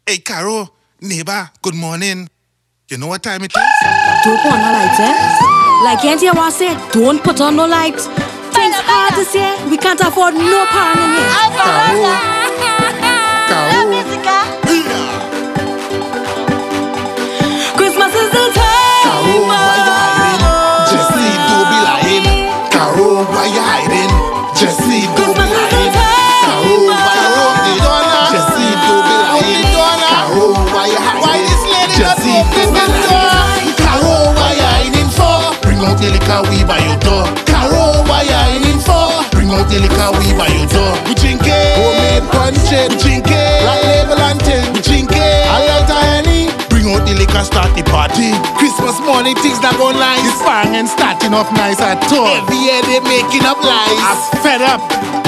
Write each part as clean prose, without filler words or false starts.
Hey, Caro, neighbor, good morning. You know what time it is? Don't put on no lights, eh? Like, can't you hear what I say? Don't put on no lights. Things hard this year. We can't afford no power in here. Christmas is the time. Caro, why you hiding? Jessie, don't be lying. Caro, why you hiding? Jessie, don't be lying. Caro, why you hiding? Jessie, don't be lying. Caro, why you hiding? Jessie, don't be lying. Caro, why you hiding for? Bring out the liquor, we by your door. Caro, why you hiding for? Bring out the liquor, we by your door. We drink it, homemade punch it. We drink it, black label and tin. We drink it, a lot of honey. Bring out the liquor, start the party. Christmas morning, things not go nice. It's fang and starting off nice at all. Every year they making up lies. I'm fed up.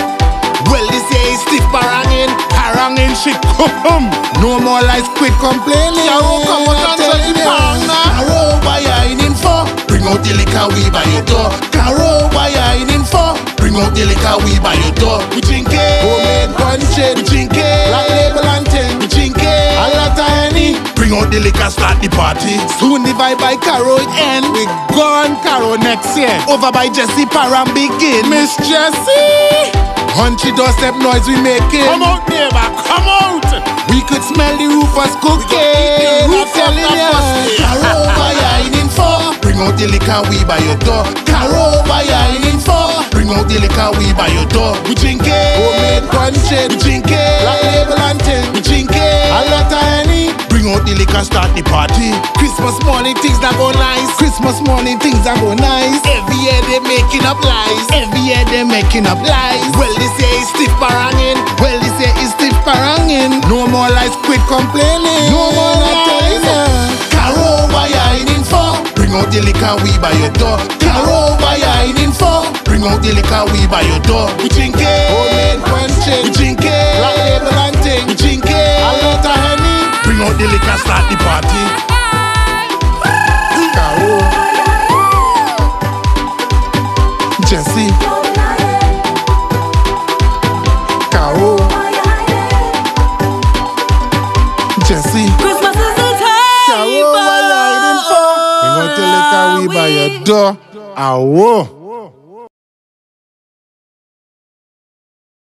Well, this year is stiff parangin. Parangin shit come. No more lies, quit complaining. Caro, come out and tell the pang now. Caro, why you hiding for? Bring out the liquor, we by your door. Caro, why you hiding for? Bring out the liquor, we by your door. We drink it, homemade punch it. We drink it, black label and tin. We drink it, a lot of honey. Bring out the liquor, start the party. Soon the vibe by Caro it end. We gone Caro next year. Over by Jessie Param begin. Miss Jessie, hunchy doorstep noise we making. Come out, neighbor, come out. We could smell the roof was cooking. I'm telling you. Caro, why you hiding for? Bring out the liquor, we by your door. Caro, why you hiding for? Bring out the liquor, we by your door. We drink it, homemade punch it. We drink it, black label and tin. We drink it, a lot of honey. Bring out the liquor, start the party. Christmas morning, things that go nice. Christmas morning, things that go nice. Every year they making up lies. Every year they making up lies. Well, this year is stiff parangin. Well, this year is stiff parangin. No more lies, quit complaining. No more lies. Caro, why you hiding for? Bring out the liquor, we by your door. Caro, why you hiding for? Bring out the liquor, we by your door. We drink it, homemade punch it. We drink it, black label and tin. We drink it, a lot of honey. Bring out the liquor, start the party. Caro, Jessie, Caro, Jessie. Christmas is the time. Caro, why you hiding for? Bring out the liquor, we by your door. Awo.